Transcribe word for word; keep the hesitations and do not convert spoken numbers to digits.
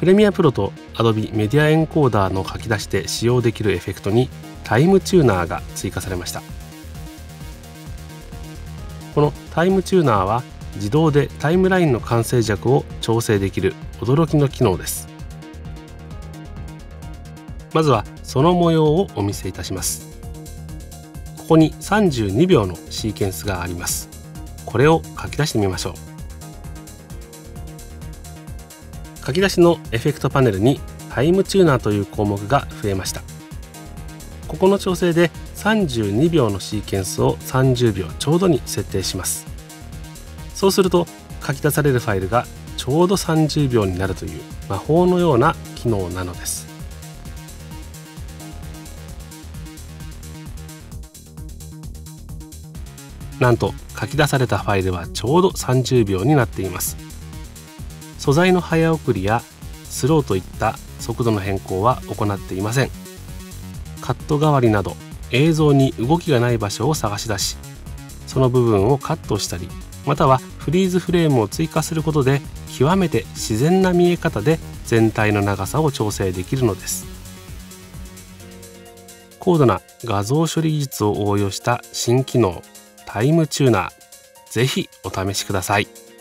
プレミアプロと Adobe メディアエンコーダーの書き出しで使用できるエフェクトにタイムチューナーが追加されました。このタイムチューナーは自動でタイムラインの完成尺を調整できる驚きの機能です。まずはその模様をお見せいたします。ここにさんじゅうにびょうのシーケンスがあります。これを書き出してみましょう。書き出しのエフェクトパネルにタイムチューナーという項目が増えました。ここの調整でさんじゅうにびょうのシーケンスをさんじゅうびょうちょうどに設定します。そうすると書き出されるファイルがちょうどさんじゅうびょうになるという魔法のような機能なのです。なんと書き出されたファイルはちょうどさんじゅうびょうになっています。素材の早送りやスローといった速度の変更は行っていません。カット代わりなど映像に動きがない場所を探し出し、その部分をカットしたり、またはフリーズフレームを追加することで極めて自然な見え方で全体の長さを調整できるのです。高度な画像処理技術を応用した新機能タイムチューナー、ぜひお試しください。